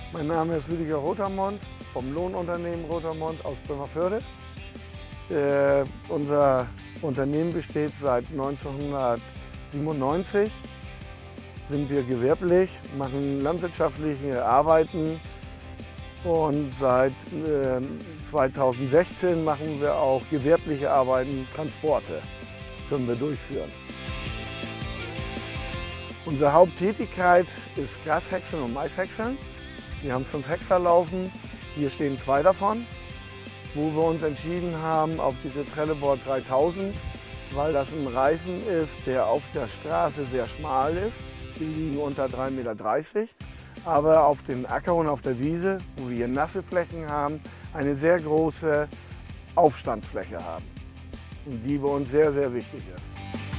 Mein Name ist Rüdiger Rotermond vom Lohnunternehmen Rotermond aus Bremervörde. Unser Unternehmen besteht seit 1997. Sind wir gewerblich, machen landwirtschaftliche Arbeiten und seit 2016 machen wir auch gewerbliche Arbeiten, Transporte können wir durchführen. Unsere Haupttätigkeit ist Grashäckseln und Maishäckseln. Wir haben 5 Häcksler laufen, hier stehen 2 davon, wo wir uns entschieden haben auf diese Trelleborg 3000, weil das ein Reifen ist, der auf der Straße sehr schmal ist. Die liegen unter 3,30 Meter, aber auf dem Acker und auf der Wiese, wo wir hier nasse Flächen haben, eine sehr große Aufstandsfläche haben und die bei uns sehr, sehr wichtig ist.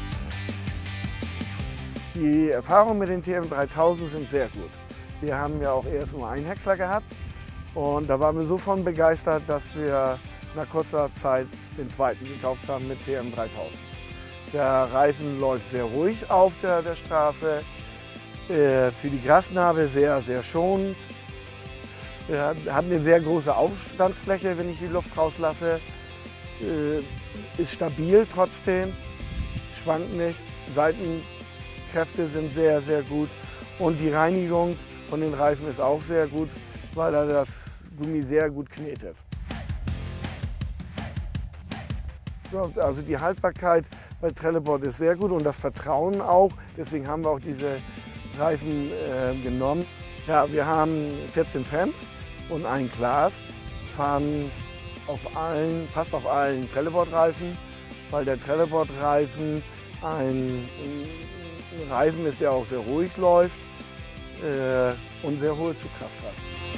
Die Erfahrungen mit den TM 3000 sind sehr gut. Wir haben ja auch erst nur einen Häcksler gehabt und da waren wir so von begeistert, dass wir nach kurzer Zeit den zweiten gekauft haben mit TM 3000. Der Reifen läuft sehr ruhig auf der Straße, für die Grasnarbe sehr, sehr schonend. Er hat eine sehr große Aufstandsfläche, wenn ich die Luft rauslasse, ist stabil trotzdem, schwankt nicht, Seitenkräfte sind sehr, sehr gut und die Reinigung von den Reifen ist auch sehr gut, weil er das Gummi sehr gut knetet. Also die Haltbarkeit bei Trelleborg ist sehr gut und das Vertrauen auch. Deswegen haben wir auch diese Reifen genommen. Ja, wir haben 14 Fans und ein Glas, fahren fast auf allen Trelleborg-Reifen, weil der Trelleborg-Reifen ein Reifen ist, der auch sehr ruhig läuft und sehr hohe Zugkraft hat.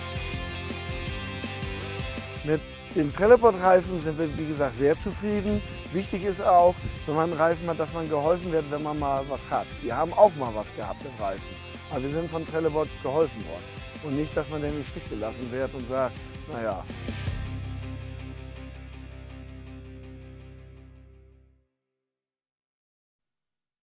Mit den Trelleborg-Reifen sind wir, wie gesagt, sehr zufrieden. Wichtig ist auch, wenn man einen Reifen hat, dass man geholfen wird, wenn man mal was hat. Wir haben auch mal was gehabt im Reifen, aber wir sind von Trelleborg geholfen worden. Und nicht, dass man dann im Stich gelassen wird und sagt, naja.